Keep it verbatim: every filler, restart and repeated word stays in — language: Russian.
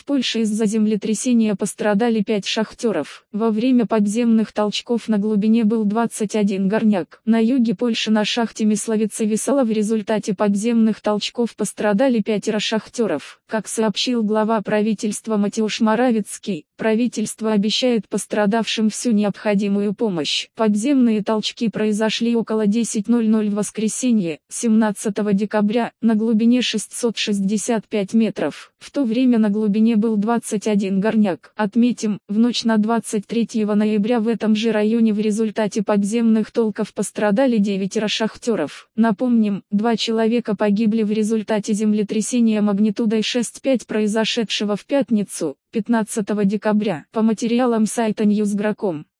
В Польше из-за землетрясения пострадали пять шахтеров. Во время подземных толчков на глубине был двадцать один горняк. На юге Польши на шахте Myslоwice-Wiesław в результате подземных толчков пострадали пятеро шахтеров. Как сообщил глава правительства Матeusz Morawiecki, правительство обещает пострадавшим всю необходимую помощь. Подземные толчки произошли около десять ноль ноль в воскресенье, семнадцатого декабря, на глубине шестьсот шестьдесят пять метров. В то время на глубине был двадцать один горняк. Отметим, в ночь на двадцать третьего ноября в этом же районе в результате подземных толков пострадали девятеро шахтеров. Напомним, два человека погибли в результате землетрясения магнитудой шесть целых пять, произошедшего в пятницу, пятнадцатого декабря. По материалам сайта ньюс точка гра точка ком.